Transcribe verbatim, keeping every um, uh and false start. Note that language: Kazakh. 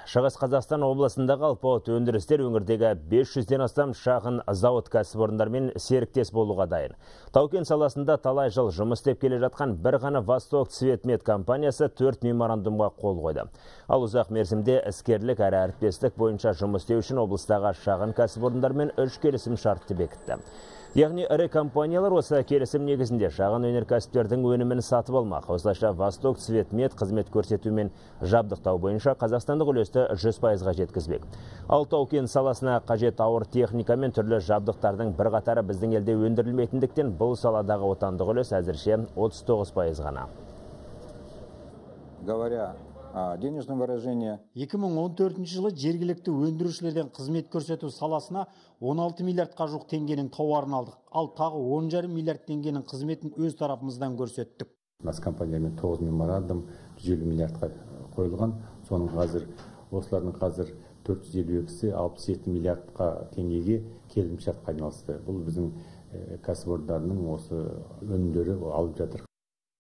Шығыс Қазақстан облысындағы алпауыт өндірістер өңірдегі бес жүзден астам шағын завод кәсіпорындармен серіктес болуға дайын. Тау-кен саласында талай жыл жұмыс істеп келе жатқан бір ғана Восток Цветмет компаниясы төрт меморандумға қол қойды. Ал ұзақ мерзімде іскерлік әрі әріптестік бойынша жұмыс істеу үшін облыстағы шағын кәсіпорындармен үш келісім шартты бекітті. Яғни ірі компаниялар осы келісім негізінде шағын өнеркәсіптердің өнімін сатып алмақ. Осылайша Восток Цветмет қызмет көрсету мен жабдықтау бойынша қазақстандық үлесті жүз пайызға жеткізбек. Ал тау-кен саласына қажет ауыр техника мен түрлі жабдықтардың бір қатары біздің елде өндірілмейтіндіктен бұл саладағы отандық үлес әзірше отыз тоғыз пайыз ғана. Говоря денежном выражении. екі мың он төртінші жылы жергілікті өндірушілерден қызмет көрсету саласына он алты миллиардқа жуық теңгенің тауарын алдық. Ал тағы он жарым миллиард теңгенің қызметін өз тарапымыздан көрсеттік. Нас компаниямен тоғыз меморандум жүз елу миллиардқа қойылған. Соның қазір осылардың қазір төрт жүз елу екісі алпыс жеті миллиардқа теңгеге келісімшартқа айналысты. Бұл біздің кәсіпорындарының осы өнімдері алып жатыр.